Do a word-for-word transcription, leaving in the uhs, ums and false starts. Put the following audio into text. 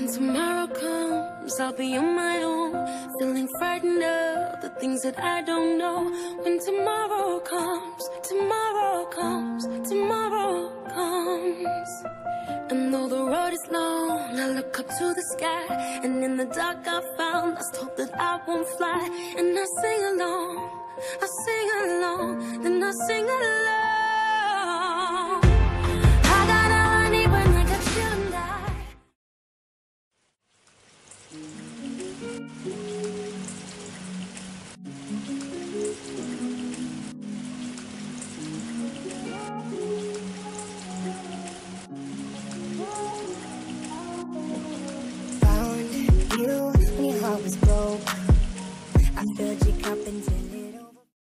tomorrow comes, I'll be on my own, feeling frightened of the things that I don't know. When tomorrow comes, tomorrow comes, tomorrow comes. And though the road is long, I look up to the sky, and in the dark I found lost hope that I won't fly. And I sing along, I sing along, then I sing along. I got all I need when I got you and I. Found you when your heart was broke. I filled your cup until